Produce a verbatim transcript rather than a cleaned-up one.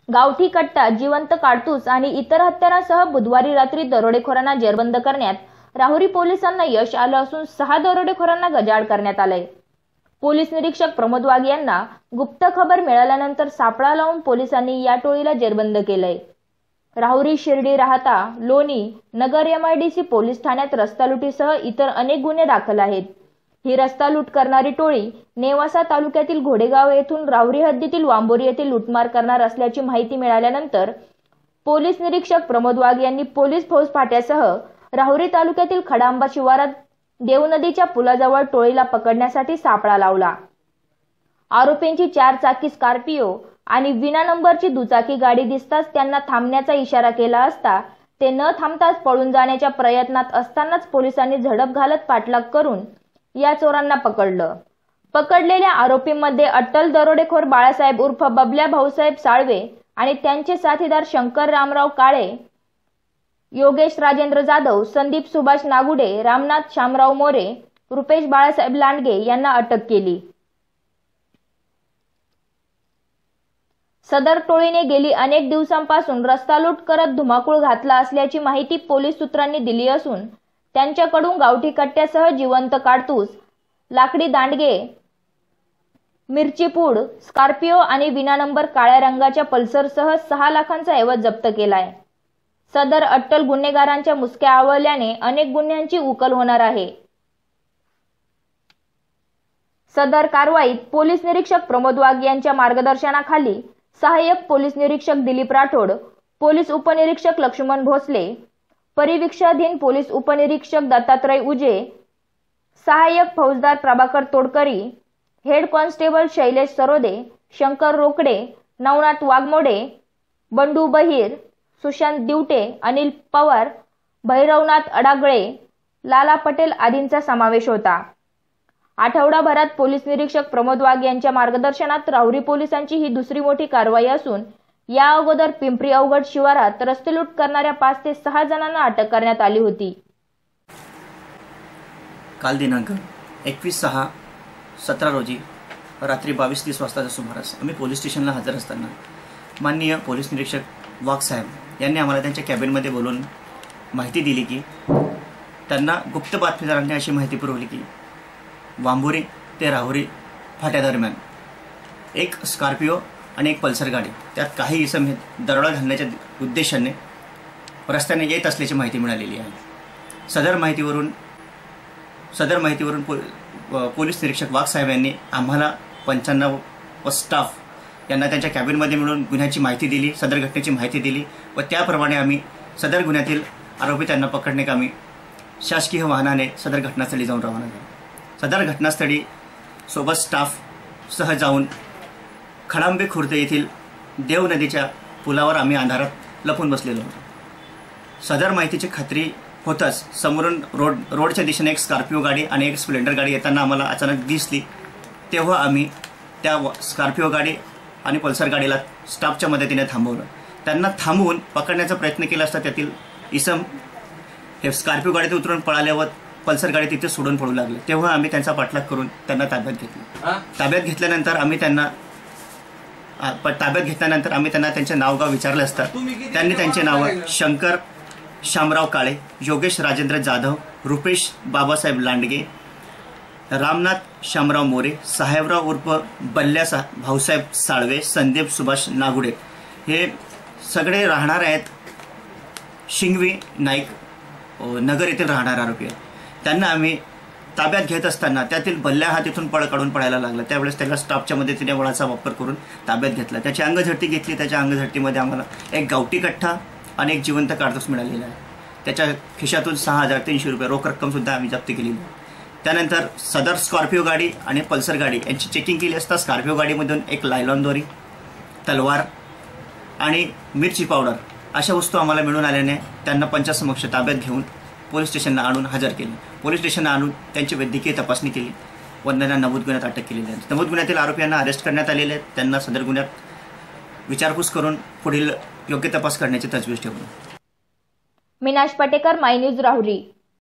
गावठी कट्टा, जिवंत काडतूस आणि इतर हत्यारांसह बुधवारी रात्री दरोडेखोरांना जेरबंद करण्यात राहुरी पोलिसांना यश आलं असून सहा दरोडेखोरांना गजाआड करण्यात आलंय। पोलीस निरीक्षक प्रमोद वाघ यांना गुप्त खबर मिळाल्यानंतर सापळा लावून पोलिसांनी या टोळीला जेरबंद केलंय। राहुरी, शिर्डी, राहता, लोणी, नगर एमआयडीसी पोलीस ठाण्यात रस्ता लुटीसह इतर अनेक गुन्हे दाखल आहेत। ही रस्ता लूट करणारी टोळी नेवासा तालुक्यातील घोडेगाव येथून राहुरी हद्दीतील वांबोरी येथे लूटमार करणार असल्याची माहिती मिळाल्यानंतर पोलीस निरीक्षक प्रमोद वाघ यांनी पोलीस फौज फाट्यासह राहुरी तालुक्यातील खडांबा शिवारात देव नदीच्या पुलाजवळ टोळीला पकडण्यासाठी सापळा लावला। आरोपींची चार चाकी स्कॉर्पिओ आणि विना नंबरची दुचाकी गाडी दिसताच त्यांना थांबण्याचा इशारा केला असता ते न थांबताच पळून जाण्याच्या प्रयत्नात असतानाच पोलिसांनी झडप घालत पाठलाग करून या चोरांना पकडलं। पकडलेल्या आरोपींमध्ये अट्टल दरोडेखोर बाळासाहेब उर्फ बबल्या भाऊसाहेब साळवे आणि त्यांचे साथीदार शंकर रामराव काळे, योगेश राजेंद्र जाधव, संदीप सुभाष नागुडे, रामनाथ शामराव मोरे, रुपेश बाळासाहेब लांडगे यांना अटक केली। सदर टोळीने गेली अनेक दिवसांपासून रस्ता लूट करत धुमाकूळ घातला असल्याची माहिती पोलीस सूत्रांनी दिली असून त्यांच्याकडून गावठी कट्ट्यासह जिवंत काडतूस, लाकडी दांडगे, मिरची पूड, स्कॉर्पिओ आणि विना नंबर काळ्या रंगाच्या पल्सरसह सहा लाखांचा ऐवज जप्त केलाय। सदर अट्टल गुन्हेगारांच्या मुसक्या आवळल्याने अनेक गुन्ह्यांची उकल होणार आहे। सदर कारवाईत पोलीस निरीक्षक प्रमोद वाघ यांच्या मार्गदर्शनाखाली सहाय्यक पोलीस निरीक्षक दिलीप राठोड, पोलीस उपनिरीक्षक लक्ष्मण भोसले, परिवीक्षाधीन पोलीस उपनिरीक्षक दत्तात्रय उजे, सहाय्यक फौजदार प्रभाकर तोडकरी, हेड कॉन्स्टेबल शैलेश सरोदे, शंकर रोकडे, नवनाथ वाघमोडे, बंडू बहिर, सुशांत दिवटे, अनिल पवार, भैरवनाथ अडागळे, लाला पटेल आदींचा समावेश होता। आठवडाभरात पोलीस निरीक्षक प्रमोद वाघ यांच्या मार्गदर्शनात राहुरी पोलिसांची ही दुसरी मोठी कारवाई असून या अगोदर पिंपरी अवघड शिवारात रस्ते लूट करणाऱ्या पाच ते सहा जणांना अटक करण्यात आली होती। काल दिनांक एकवीस सहा सतरा रोजी रात्री बावीस तीस वाजताच्या सुमारास आम्ही पोलीस स्टेशनला हजर असताना माननीय पोलीस निरीक्षक वाघ साहेब यांनी आम्हाला त्यांच्या कॅबिनमध्ये बोलून माहिती दिली की त्यांना गुप्त बातमीदारांनी अशी माहिती पुरवली की वांबोरी ते राहुरी फाट्यादरम्यान एक स्कॉर्पिओ आणि एक पल्सर गाडी, त्यात काही इसम हे दरोडा घालण्याच्या उद्देशाने रस्त्याने येत असल्याची माहिती मिळालेली आहे। सदर माहितीवरून सदर माहितीवरून पो पोलीस निरीक्षक वाघ साहेब यांनी आम्हाला पंच्याण्णव व स्टाफ यांना त्यांच्या कॅबिनमध्ये मिळून गुन्ह्याची माहिती दिली, सदर घटनेची माहिती दिली व त्याप्रमाणे आम्ही सदर गुन्ह्यातील आरोपी त्यांना पकडण्याकामी शासकीय वाहनाने सदर घटनास्थळी जाऊन रवाना झालो। सदर घटनास्थळी सोबत स्टाफ सह जाऊन खडांबे खुर्द येथील देव नदीच्या पुलावर आम्ही अंधारात लपून बसलेलो होतो। सदर माहितीची खात्री होताच समोरून रोड रोडच्या दिशेने एक स्कॉर्पिओ गाडी आणि एक स्प्लेंडर गाडी येताना आम्हाला अचानक दिसली। तेव्हा आम्ही त्या स्कॉर्पिओ गाडी आणि पल्सर गाडीला स्टाफच्या मदतीने थांबवलं। त्यांना थांबवून पकडण्याचा प्रयत्न केला असता त्यातील इसम हे स्कॉर्पिओ गाडीत उतरून पळाल्यावर पल्सर गाडी तिथे सोडून पळू लागले। तेव्हा आम्ही त्यांचा पाठलाग करून त्यांना ताब्यात घेतलं। ताब्यात घेतल्यानंतर आम्ही त्यांना ताब्यात घेतल्यानंतर आम्ही त्यांना त्यांचे नावगाव विचारले असता त्यांनी त्यांचे नाव शंकर शामराव काळे, योगेश राजेंद्र जाधव, रुपेश बाबासाहेब लांडगे, रामनाथ शामराव मोरे, साहेबराव उर्फ बल्ल्या सा भाऊसाहेब साळवे, संदीप सुभाष नागुडे हे सगळे राहणार आहेत शिंगवी नाईक नगर येथील राहणारे आरोपी आहेत। त्यांना आम्ही ताब्यात घेत असताना त्यातील बल्ल्या हा तिथून पळ काढून पळायला लागला। त्यावेळेस त्याला स्टाफच्या मदतीने बळाचा वापर करून ताब्यात घेतला। त्याची अंगझडती घेतली। त्याच्या अंगझडतीमध्ये आम्हाला एक गावठी कट्टा आणि एक जिवंत काडतूस मिळालेला आहे। त्याच्या खिशातून सहा हजार तीनशे रुपये रोख रक्कम सुद्धा आम्ही जप्त केलेली आहे। त्यानंतर सदर स्कॉर्पिओ गाडी आणि पल्सर गाडी यांची चेकिंग केली असता स्कॉर्पिओ गाडीमधून एक लायलॉन दोरी, तलवार आणि मिरची पावडर अशा वस्तू आम्हाला मिळून आल्याने त्यांना पंचासमक्ष ताब्यात घेऊन पोलीस स्टेशनला आणून हजर केले। पोलीस स्टेशनला आणून त्यांची वैद्यकीय तपासणी केली व त्यांना नमूद गुन्ह्यात अटक केलेली आहे। नमूद गुन्ह्यातील आरोपींना अरेस्ट करण्यात आलेले आहेत। त्यांना सदर गुन्ह्यात विचारपूस करून पुढील योग्य तपास करण्याची तजवीज ठेवली। Meenash Patekar, my news, Rahuri.